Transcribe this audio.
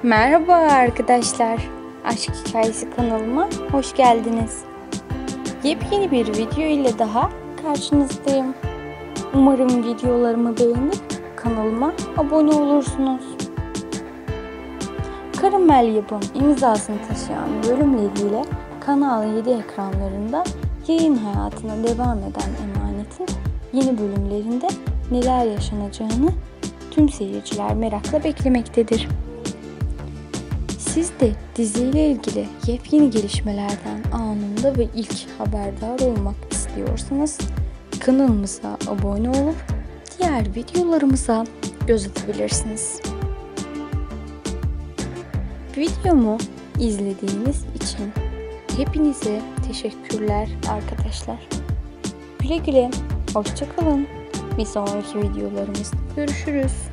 Merhaba arkadaşlar. Aşk Hikayesi kanalıma hoş geldiniz. Yepyeni bir video ile daha karşınızdayım. Umarım videolarımı beğenip kanalıma abone olursunuz. Karamel Yapım imzasını taşıyan bölümleriyle Kanal 7 ekranlarında yayın hayatına devam eden Emanet'in yeni bölümlerinde neler yaşanacağını tüm seyirciler merakla beklemektedir. Siz de diziyle ilgili yepyeni gelişmelerden anında ve ilk haberdar olmak istiyorsanız kanalımıza abone olup diğer videolarımıza göz atabilirsiniz. Videomu izlediğiniz için hepinize teşekkürler arkadaşlar. Güle güle, hoşça kalın. Bir sonraki videolarımızda görüşürüz.